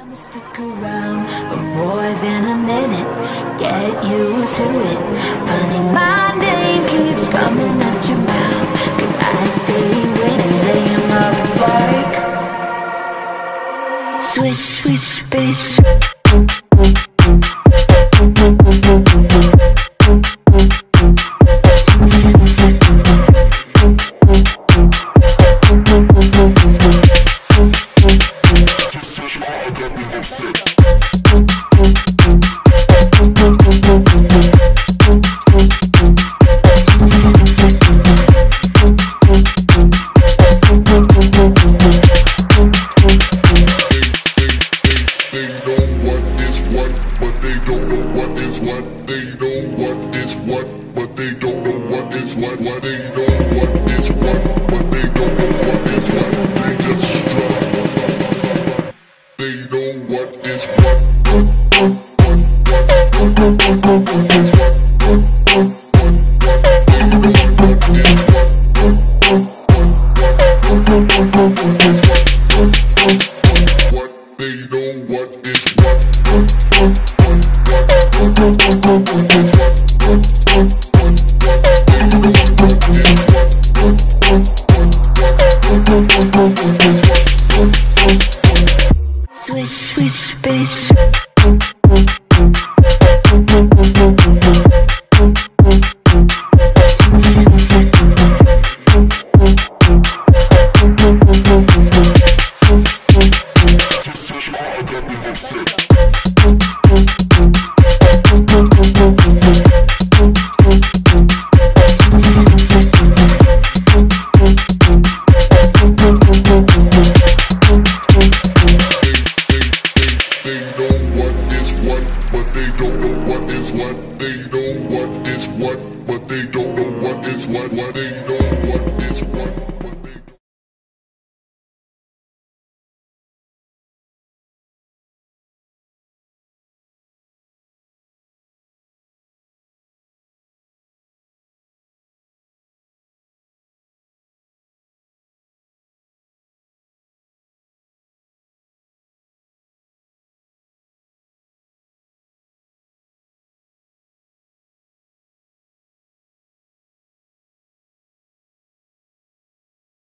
I'ma stick around for more than a minute. Get used to it. Funny, my name keeps coming at your mouth, 'cause I stay winning, laying up like swish, swish, bish. Swish, swish, bish. What, but they don't know what is what they know what is what.